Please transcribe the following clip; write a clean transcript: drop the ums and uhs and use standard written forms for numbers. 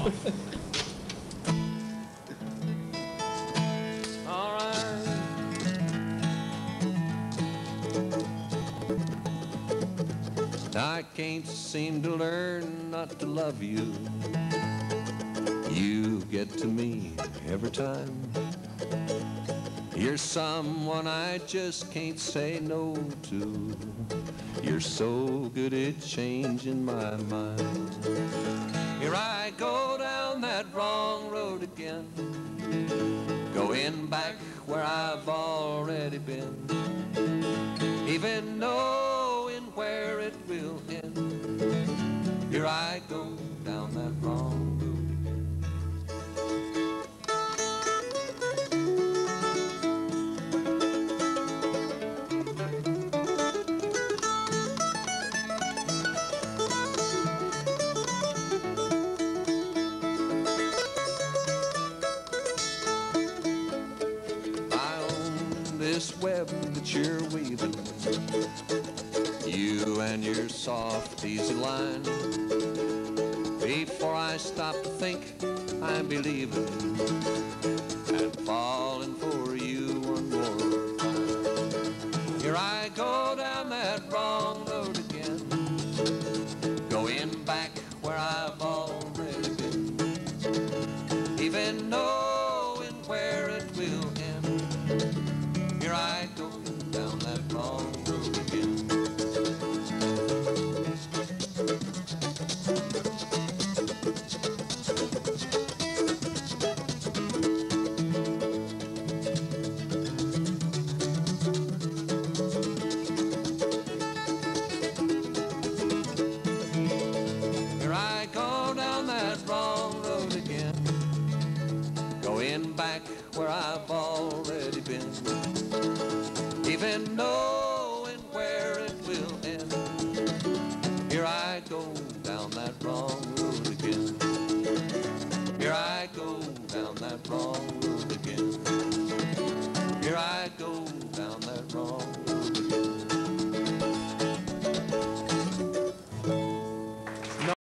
All right. I can't seem to learn not to love you. You get to me every time. You're someone I just can't say no to. You're so good at changing my mind. Here I go down that wrong road again, going back where I've already been, even knowing where it will end. Here I go down that wrong road. This web that you're weaving, you and your soft, easy line. Before I stop to think, I'm believing and falling for you one more time. Here I go down that wrong road again, going back where I've already been, even knowing where it will end. Here I go down that wrong road again. Here I go down that wrong road again, going back where I've already been, even knowing where it will end. Here I go down that wrong road again. Here I go down that wrong road again.